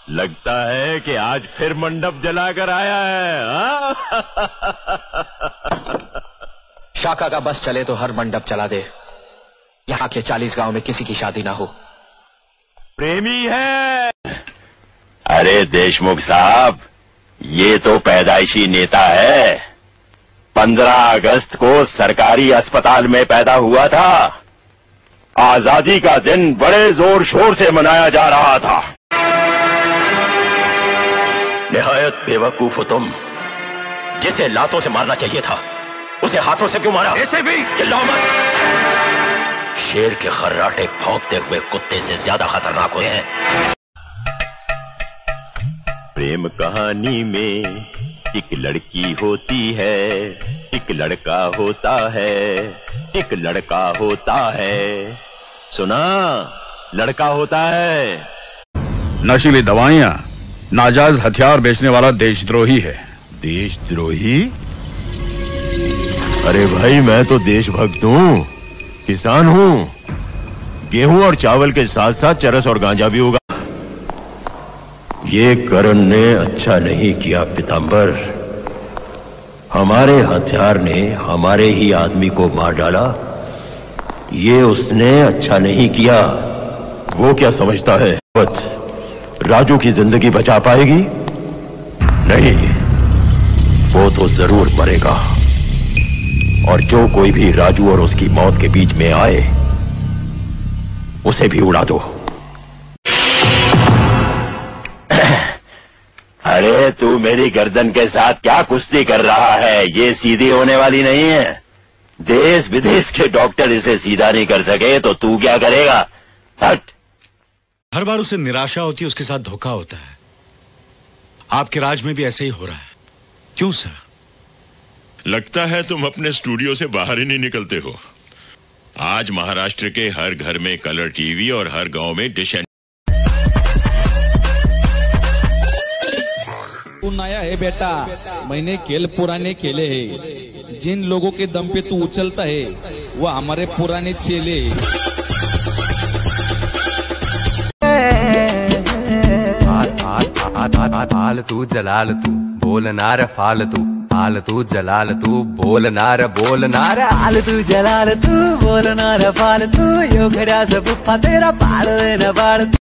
लगता है कि आज फिर मंडप जलाकर आया है। शाखा का बस चले तो हर मंडप जला दे। यहाँ के 40 गांव में किसी की शादी ना हो। प्रेमी है। अरे देशमुख साहब, ये तो पैदाइशी नेता है। 15 अगस्त को सरकारी अस्पताल में पैदा हुआ था। आजादी का दिन बड़े जोर शोर से मनाया जा रहा था। निहायत बेवकूफ हो तुम। जिसे लातों से मारना चाहिए था उसे हाथों से क्यों मारा? ऐसे भी चिल्लाओ मत। शेर के खर्राटे भौंकते हुए कुत्ते से ज्यादा खतरनाक हुए हैं। प्रेम कहानी में एक लड़की होती है, एक लड़का होता है, एक लड़का होता है। सुना? लड़का होता है। नशीली दवाइयां, नाजायज हथियार बेचने वाला देशद्रोही है। देशद्रोही? अरे भाई, मैं तो देशभक्त हूँ, किसान हूँ। गेहूं और चावल के साथ साथ चरस और गांजा भी होगा। ये करण ने अच्छा नहीं किया पीतांबर। हमारे हथियार ने हमारे ही आदमी को मार डाला। ये उसने अच्छा नहीं किया। वो क्या समझता है राजू की जिंदगी बचा पाएगी? नहीं, वो तो जरूर मरेगा। और जो कोई भी राजू और उसकी मौत के बीच में आए उसे भी उड़ा दो। अरे तू मेरी गर्दन के साथ क्या कुश्ती कर रहा है? ये सीधी होने वाली नहीं है। देश विदेश के डॉक्टर इसे सीधा नहीं कर सके तो तू क्या करेगा? हट। हर बार उसे निराशा होती है, उसके साथ धोखा होता है। आपके राज में भी ऐसे ही हो रहा है। क्यों सर? लगता है तुम अपने स्टूडियो से बाहर ही नहीं निकलते हो। आज महाराष्ट्र के हर घर में कलर टीवी और हर गांव में डिश एंड तू नया है बेटा, मैंने खेल पुराने खेले हैं। जिन लोगों के दम पे तू उछलता है वो हमारे पुराने चेले। फालतू जलाल तू बोलना रे फालतू, फालतू जलाल तू बोलना रे फालतू जलाल तू बोलना रे फालतू। यो घड़ा से पुप्पा तेरा पाल न बाल।